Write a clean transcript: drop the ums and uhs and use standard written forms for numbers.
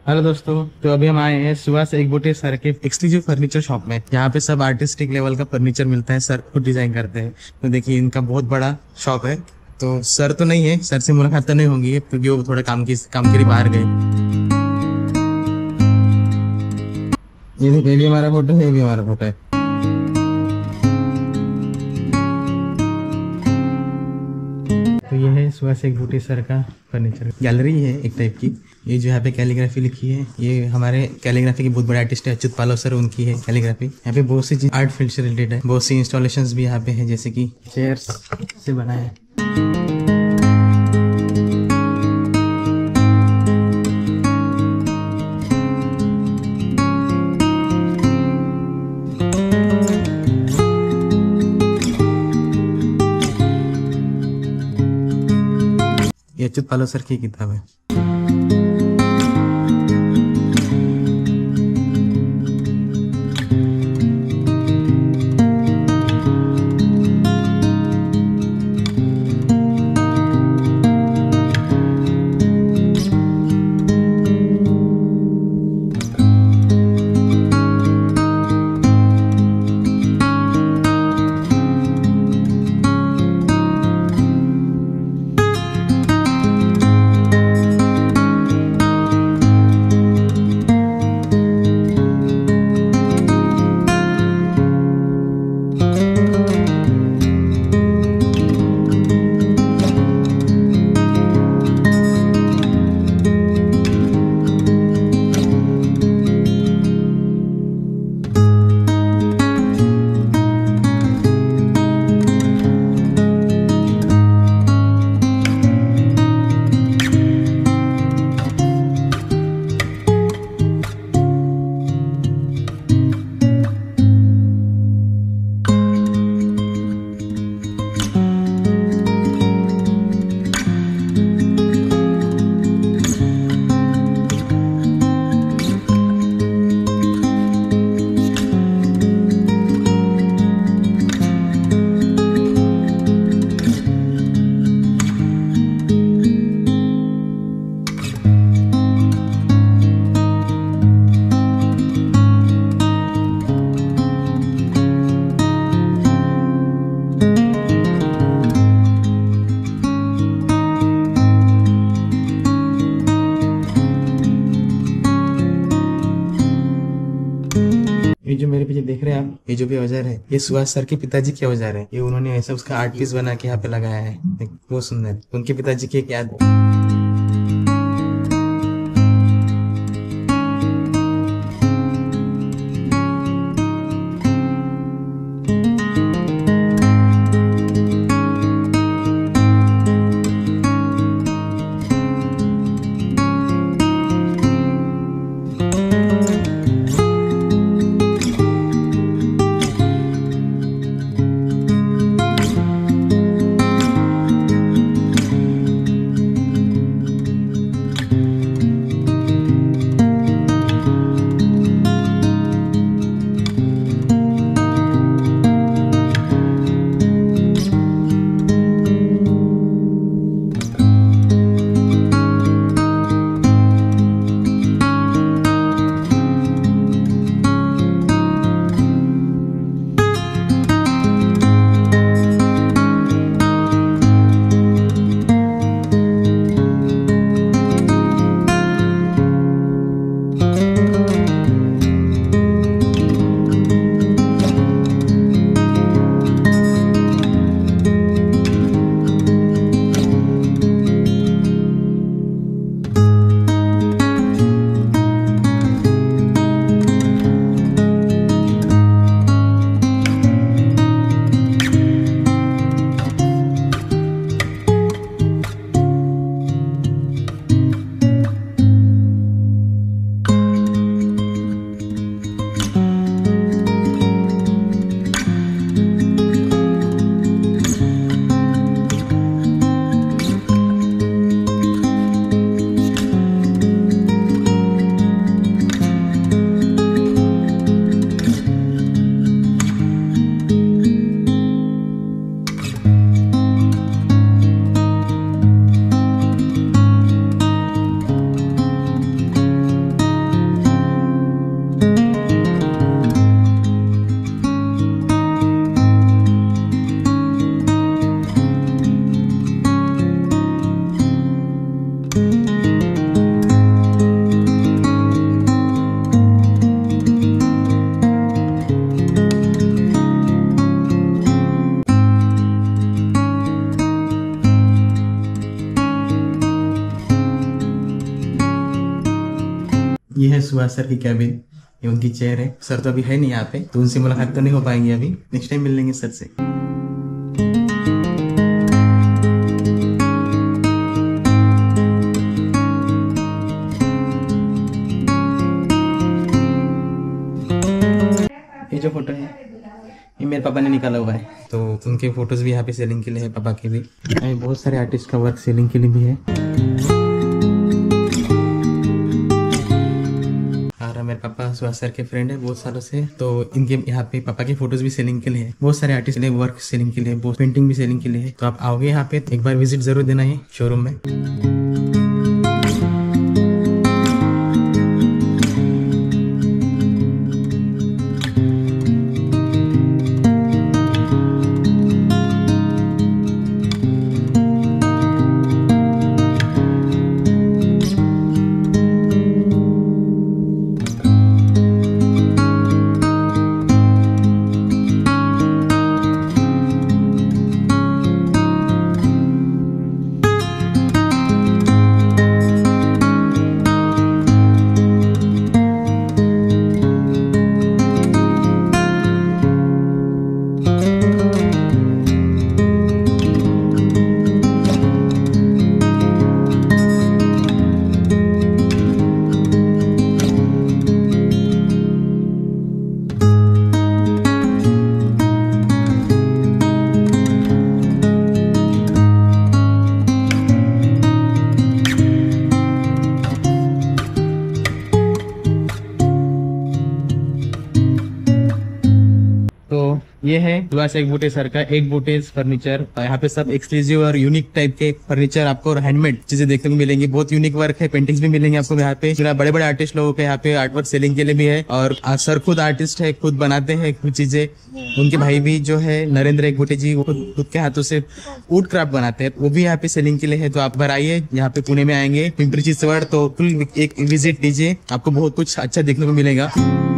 Hello दोस्तों। तो अभी हम आए हैं सुबह से एक बूटे सर के एक्सक्लूसिव फर्नीचर शॉप में, जहाँ पे सब आर्टिस्टिक लेवल का फर्नीचर मिलता है। सर खुद डिजाइन करते हैं। तो देखिए, इनका बहुत बड़ा शॉप है। तो सर तो नहीं है, सर से मुलाकात तो नहीं होंगी क्योंकि वो थोड़ा काम के लिए बाहर गए। ये भी हमारा फोटो है, ये भी हमारा फोटो है। तो ये है सुबह से एक बूटे सर का फर्नीचर गैलरी है एक टाइप की। ये जो यहाँ पे कैलीग्राफी लिखी है, ये हमारे कैलीग्राफी के बहुत बड़े आर्टिस्ट है अच्युत पालो सर, उनकी है कैलीग्राफी। यहाँ पे बहुत सी आर्ट फील्ड से रिलेटेड है, बहुत सी इंस्टॉलेशंस भी यहाँ पे है, जैसे कि चेयर्स से बना है। ये अच्युत पालो सर की किताब है। ये जो मेरे पीछे देख रहे हैं आप, ये जो भी औजार है, ये सुभाष सर के पिताजी के औजार है। ये उन्होंने ऐसा उसका आर्ट पीस बना के यहाँ पे लगाया है, बहुत सुंदर। उनके पिताजी की एक याद। ये है सुहास सर की कैबिन, ये उनकी चेयर है। सर तो अभी है नहीं यहाँ पे, तो उनसे मुलाकात तो नहीं हो पाएंगी अभी, नेक्स्ट टाइम मिल लेंगे सर से। ये जो फोटो है ये मेरे पापा ने निकाला हुआ है, तो उनके फोटोज भी यहाँ पे सेलिंग के लिए है, पापा के भी। बहुत सारे आर्टिस्ट का वर्क सेलिंग के लिए भी है। और मेरे पापा सुहास सर के फ्रेंड है बहुत सालों से, तो इनके यहाँ पे पापा के फोटोज भी सेलिंग के लिए है। बहुत सारे आर्टिस्ट ने वर्क सेलिंग के लिए, बहुत पेंटिंग भी सेलिंग के लिए है। तो आप आओगे यहाँ पे एक बार विजिट जरूर देना है शोरूम में। ये है सुहास एक बूटे सर का एक बूटे फर्नीचर। यहाँ पे सब एक्सक्लूसिव और यूनिक टाइप के फर्नीचर आपको और हैंडमेड चीजें देखने को मिलेंगी। बहुत यूनिक वर्क है, पेंटिंग्स भी मिलेंगे आपको यहाँ पे। बड़े बड़े आर्टिस्ट लोगों के यहाँ पे आर्ट वर्क सेलिंग के लिए भी है। और सर खुद आर्टिस्ट है, खुद बनाते हैं कुछ चीजें। उनके भाई भी जो है नरेंद्र एक बूटे जी, वो खुद के हाथों से वुड क्राफ्ट बनाते हैं, वो भी यहाँ पे सेलिंग के लिए है। तो आप बार आइए, यहाँ पे पुणे में आएंगे पिंपरी चिंचवड, तो फुल एक विजिट दीजिए, आपको बहुत कुछ अच्छा देखने को मिलेगा।